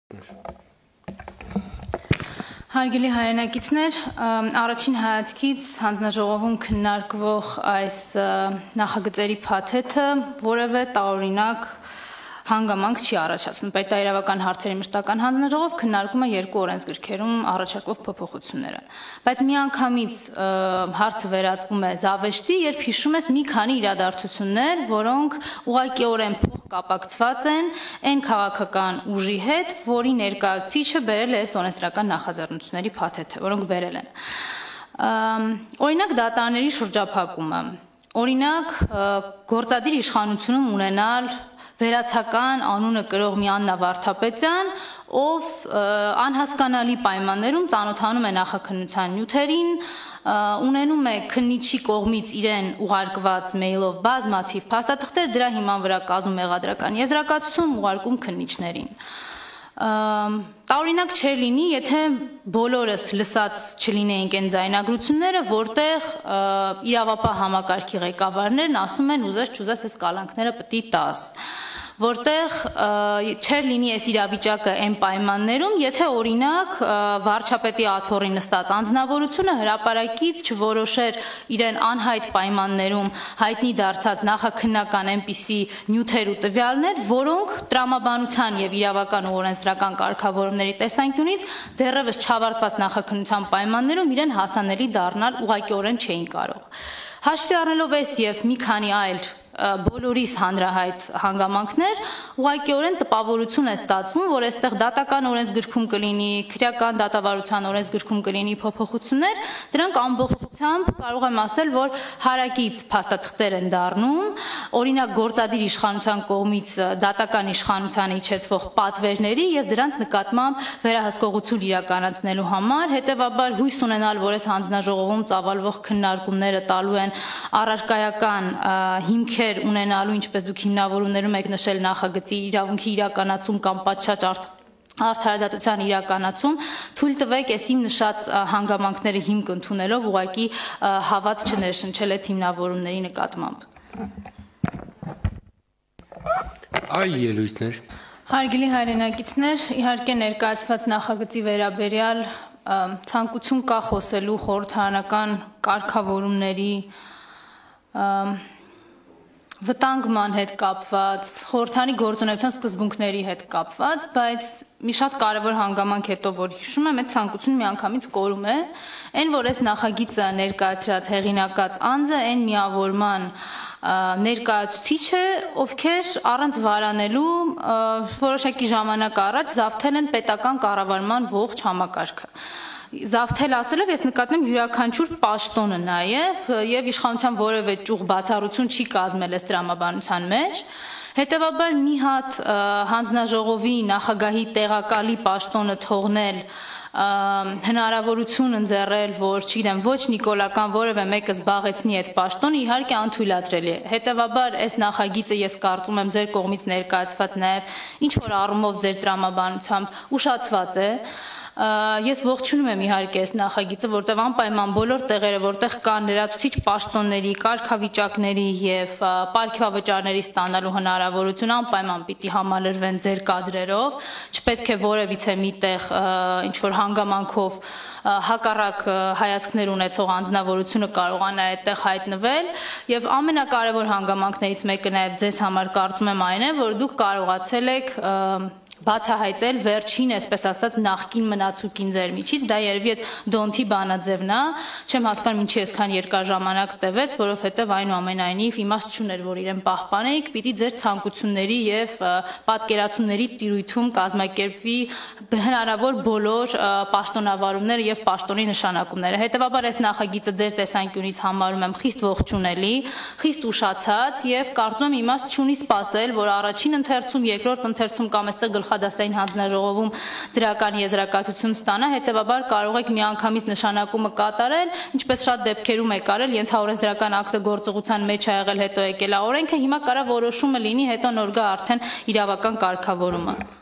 Հարգելի հայրենակիցներ, առաջին հայացքից հանձնաժողովում քննարկվող այս նախագծերի փաթեթը որևէ տարօրինակ հանգամանք չի առաջացնում։ Պետաիրավական հարցերի մշտական հանձնաժողով քննարկում է երկու օրենսգրքերում առաջարկվող փոփոխությունները։ Բայց միանգամից հարցը վերածվում է զավեշտի, երբ հիշում ես մի քանի իրադարձություններ, որոնք ուղղակիորեն փոխկապակցված են այն քաղաքական ուժի հետ, որի ներկայացուցիչը բերել է այս օրենսդրական նախաձեռնությունների փաթեթը, որոնք բերել են։ Օրինակ դատարանների շրջափակումը, օրինակ գործադիր իշխանությունում ունենալ վերացական անունը կրող մի Աննա Վարդապետյան, ով անհասկանալի պայմաններում ծանոթանում է նախաքննության նյութերին, ունենում է քննիչի կողմից իրեն ուղարկված մեյլով բազմաթիվ փաստաթղթեր, դրա հիման վրա կազմում մեղադրական եզրակացություն, ուղարկում քննիչներին։ Տարօրինակ չէր լինի, եթե բոլորս լսած չլինեինք այն ձայնագրությունները, որտեղ իրավապահ համակարգի ղեկավարներն ասում են ուզես չուզես այս կալանքները պիտի տաս, որտեղ չէր լինի այս իրավիճակը այն պայմաններում, եթե օրինակ վարչապետի աթոռին նստած անձնավորությունը հրապարակից չորոշեր իրեն անհայտ պայմաններում հայտնի դարձած նախաքննական այնպիսի նյութեր ու տվյալներ, որոնք տրամաբանության եւ իրավական ու օրենսդրական կարգավորումների տեսանկյունից դեռևս չավարտված նախաքննության պայմաններում իրեն հասանելի դառնալ ուղղակիորեն չէին կարող։ Հաշվի առնելով այս եւ մի քանի այլ բոլորիս հանրահայտ հանգամանքներ, ուղղակիորեն տպավորություն է ստացվում, որ այստեղ դատական օրենսգրքում կլինի, քրեական դատավարության օրենսգրքում կլինի փոփոխություններ, դրանք ամբողջությամբ կարող եմ ասել, որ հարակից փաստաթղթեր են դառնում, օրինակ գործադիր իշխանության կողմից դատական իշխանությանը իջեցվող պատվերների եւ դրանց նկատմամբ վերահսկողություն իրականացնելու համար, հետեւաբար հույս ունենալ, որ այս հանձնաժողովում ծավալվող քննարկումները տալու են առարկայական հիմքեր ունենալու, ինչպես դուք հիմնավորումներում եք նշել նախագծի իրավունքի իրականացում կամ պատշաճ արդարադատության իրականացում, թույլ տվեք այս իմ նշած հանգամանքները հիմք ընդունելով ուղղակի հավատ չներշնչել այդ հիմնավորումների նկատմամբ։ Այլ ելույթներ։ Հարգելի հայրենակիցներ, իհարկե ներկայացված նախագծի վերաբերյալ ցանկություն կա խոսելու խորհրդարանական կարգավորումների վտանգման հետ կապված, խորհրդարանի գործունեության սկզբունքների հետ կապված, բայց մի շատ կարևոր հանգամանք հետո որ հիշում եմ, այդ ցանկությունը միանգամից կորում է, այն որ այս նախագիծը ներկայացրած հեղինակած անձը այն միավորման ներկայացուցիչ է, ովքեր առանց վարանելու որոշակի ժամանակ առաջ զավթել են պետական կառավարման ողջ համակարգը։ Զավթել ասելով ես նկատեմ յուրաքանչյուր պաշտոնը եւ իշխանության որևէ ճյուղ բացառություն չի կազմել այս տրամաբանության մեջ, հետեւաբար մի հատ հանձնաժողովի նախագահի տեղակալի պաշտոնը թողնել հնարավորություն ընձեռել, որ չգիտեմ, ոչ նիկոլական որևէ մեկը զբաղեցնի այդ պաշտոնը, իհարկե անթույլատրելի է։ Հետևաբար այս նախագիծը ես կարծում եմ ձեր կողմից ներկայացված նաև ինչ որ առումով ձեր տրամաբանությամբ ուշացված է։ Ես ողջունում եմ իհարկե այս նախագիծը, որտեղ անպայման բոլոր տեղերը, որտեղ կան լրացուցիչ պաշտոնների, կարգավիճակների եւ պարգևավճարների ստանալու հնարավորություն, անպայման պիտի համալրվեն ձեր կադրերով, չպետք է որևիցե միտեղ ինչ որ հանգամանքով հակառակ հայացքներ ունեցող անձնավորությունը կարողանա այդտեղ հայտնվել եւ ամենակարևոր հանգամանքներից մեկը նաեւ ձեզ համար կարծում եմ այն է, որ դուք կարողացել եք բացահայտել վերջին, այսպես ասած, նախկին մնացուկին ձեր միջից, դա երևի այդ դոնթի բանաձևն է, չեմ հասկանում ինչի այսքան երկար ժամանակ տևեց, որովհետև այնուամենայնիվ իմաստ չուներ, որ իրեն պահպանեիք, պիտի ձեր ցանկությունների եւ պատկերացումների տիրույթում կազմակերպվի հնարավոր բոլոր պաշտոնավարումները եւ պաշտոնի նշանակումները։ Հետեւաբար այս նախագիծը ձեր տեսանկյունից համարում եմ խիստ ողջունելի, խիստ ուշացած եւ կարծում եմ իմաստ չունի սпасել, որ առաջին ընթերցում, երկրորդ ընթերցում կամ այստեղ գլխադաստային հանձնաժողովում դրական եզրակացություն ստանա, հետեւաբար կարող եք միանգամից նշանակումը կատարել, ինչպես շատ դեպքերում եք արել, ենթաօրենսդրական ակտը գործողության մեջ ա եղել, հետո եկել է օրենքը, հիմա կարա որոշումը լինի, հետո նոր գա արդեն իրավական կարգավորումը։